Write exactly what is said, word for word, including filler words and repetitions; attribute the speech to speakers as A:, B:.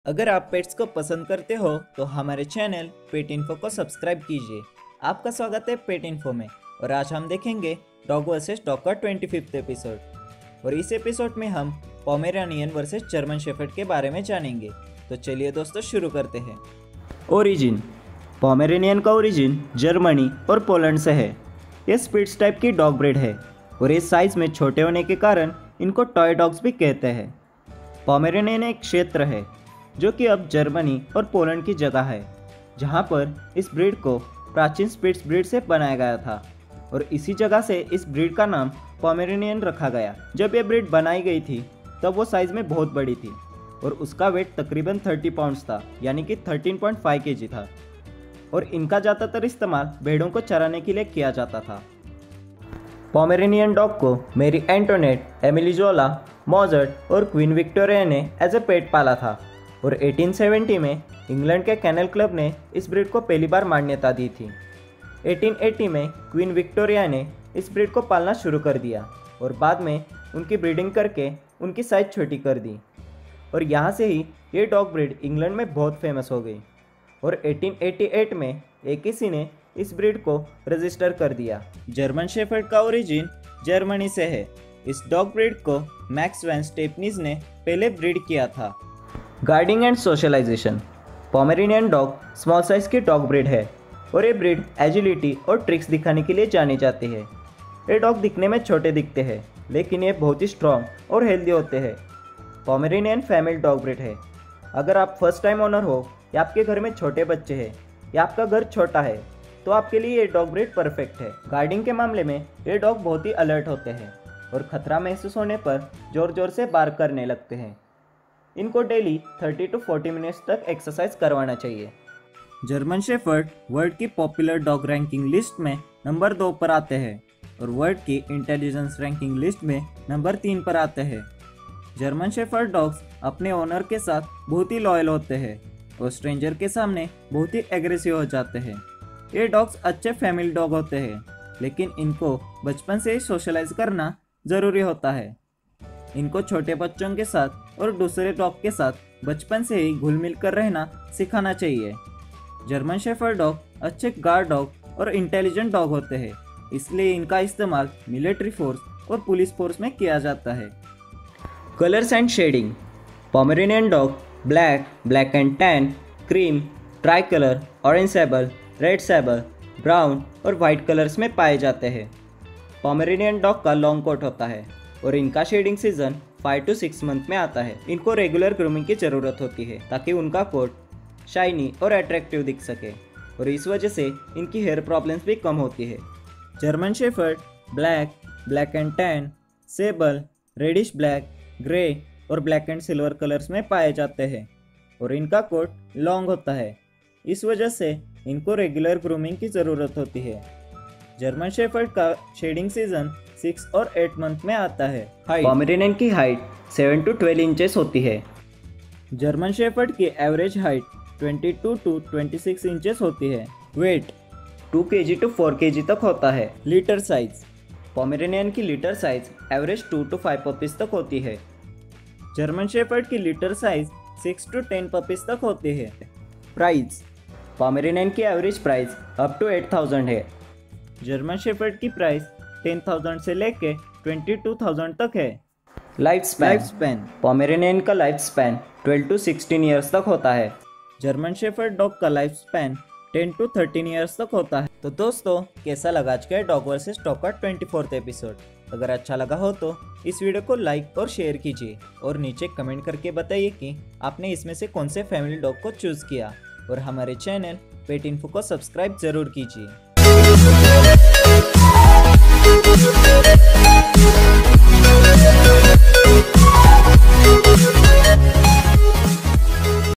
A: अगर आप पेट्स को पसंद करते हो तो हमारे चैनल पेट इन्फो को सब्सक्राइब कीजिए। आपका स्वागत है पेट इन्फो में और आज हम देखेंगे डॉग वर्सेस डॉग का ट्वेंटी फिफ्थ एपिसोड। और इस एपिसोड में हम पोमेरानियन वर्सेस जर्मन शेफर्ड के बारे में जानेंगे। तो चलिए दोस्तों शुरू करते हैं। ओरिजिन। पोमेरानियन का ओरिजिन जर्मनी और पोलैंड से है। ये स्पिट्स टाइप की डॉग ब्रीड है और इस साइज में छोटे होने के कारण इनको टॉय डॉग्स भी कहते हैं। पोमेरानियन एक क्षेत्र है जो कि अब जर्मनी और पोलैंड की जगह है, जहां पर इस ब्रीड को प्राचीन स्पिट्स ब्रीड से बनाया गया था और इसी जगह से इस ब्रीड का नाम पोमेरानियन रखा गया। जब ये ब्रीड बनाई गई थी तब वो साइज़ में बहुत बड़ी थी और उसका वेट तकरीबन तीस पाउंड्स था, यानी कि तेरह पॉइंट पाँच केजी था और इनका ज़्यादातर इस्तेमाल भेड़ों को चराने के लिए किया जाता था। पोमेरानियन डॉग को Marie Antoinette, Emily Zola, Mozart और क्वीन विक्टोरिया ने एज ए पेट पाला था और अठारह सौ सत्तर में इंग्लैंड के कैनल क्लब ने इस ब्रीड को पहली बार मान्यता दी थी। अठारह सौ अस्सी में क्वीन विक्टोरिया ने इस ब्रीड को पालना शुरू कर दिया और बाद में उनकी ब्रीडिंग करके उनकी साइज छोटी कर दी और यहाँ से ही ये डॉग ब्रीड इंग्लैंड में बहुत फेमस हो गई। और अठारह सौ अट्ठासी में एक किसी ने इस ब्रीड को रजिस्टर कर दिया। जर्मन शेफर्ड का ओरिजिन जर्मनी से है। इस डॉग ब्रीड को मैक्स वैन स्टेपनीज ने पहले ब्रीड किया था। Guarding and socialization. Pomeranian dog small size की डॉग ब्रीड है और ये ब्रीड एजिलिटी और ट्रिक्स दिखाने के लिए जानी जाती है। ये डॉग दिखने में छोटे दिखते हैं लेकिन ये बहुत ही स्ट्रॉन्ग और हेल्दी होते हैं। पोमेरानियन फैमिली डॉग ब्रीड है। अगर आप फर्स्ट टाइम ओनर हो या आपके घर में छोटे बच्चे हैं या आपका घर छोटा है तो आपके लिए ये डॉग ब्रीड परफेक्ट है। गार्डिंग के मामले में ये डॉग बहुत ही अलर्ट होते हैं और खतरा महसूस होने पर जोर जोर से बार्क करने लगते हैं। इनको डेली तीस टू चालीस मिनट्स तक एक्सरसाइज करवाना चाहिए। जर्मन शेफर्ड वर्ल्ड की पॉपुलर डॉग रैंकिंग लिस्ट में नंबर दो पर आते हैं और वर्ल्ड की इंटेलिजेंस रैंकिंग लिस्ट में नंबर तीन पर आते हैं। जर्मन शेफर्ड डॉग्स अपने ओनर के साथ बहुत ही लॉयल होते हैं और स्ट्रेंजर के सामने बहुत ही एग्रेसिव हो जाते हैं। ये डॉग्स अच्छे फैमिली डॉग होते हैं लेकिन इनको बचपन से ही सोशलाइज करना ज़रूरी होता है। इनको छोटे बच्चों के साथ और दूसरे डॉग के साथ बचपन से ही घुल मिल कर रहना सिखाना चाहिए। जर्मन शेफर्ड डॉग अच्छे गार्ड डॉग और इंटेलिजेंट डॉग होते हैं, इसलिए इनका इस्तेमाल मिलिट्री फोर्स और पुलिस फोर्स में किया जाता है। Colours and shading. Pomeranian dog black, black and tan, cream, tri colour, orange sable, red sable, brown और वाइट कलर्स में पाए जाते हैं। पोमेरानियन डॉग का लॉन्ग कोट होता है और इनका shading season five to six month में आता है। इनको रेगुलर ग्रूमिंग की ज़रूरत होती है ताकि उनका कोट शाइनी और अट्रैक्टिव दिख सके और इस वजह से इनकी हेयर प्रॉब्लम्स भी कम होती है। German shepherd black, black and tan, sable, reddish black, grey और ब्लैक एंड सिल्वर कलर्स में पाए जाते हैं और इनका कोट लॉन्ग होता है। इस वजह से इनको रेगुलर ग्रूमिंग की ज़रूरत होती है। जर्मन शेफर्ड का शेडिंग सीजन सिक्स और एट मंथ में आता है। पोमेरानियन की height seven to twelve inches होती है। जर्मन शेफर्ड की average height twenty two to twenty six inches होती है। Weight two kg to four kg तक होता है। Litter size. पोमेरानियन की litter size average two to five puppies तक होती है। जर्मन शेफर्ड की litter size six to ten puppies तक होती है। प्राइस। पोमेरानियन की average price up to eight thousand है। जर्मन शेफर्ड की प्राइस टेन थाउजेंड से लेके ट्वेंटी टू थाउजेंड तक है। Life span. Life span. Pomeranian का life span twelve to sixteen years तक होता है। जर्मन शेफर्ड डॉग का life span ten to thirteen years तक होता है। तो दोस्तों, कैसा लगा आज का डॉग वर्सेस डॉग का ट्वेंटी फोर्थ एपिसोड? अगर अच्छा लगा हो तो इस वीडियो को लाइक और शेयर कीजिए और नीचे कमेंट करके बताइए कि आपने इसमें से कौन से फैमिली डॉग को चूज़ किया और हमारे चैनल पेट इन्फो को सब्सक्राइब जरूर कीजिए।